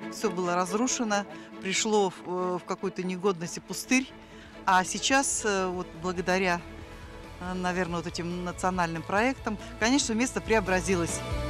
все было разрушено, пришло в какую-то негодность и пустырь. А сейчас, вот благодаря, наверное, вот этим национальным проектам, конечно, место преобразилось.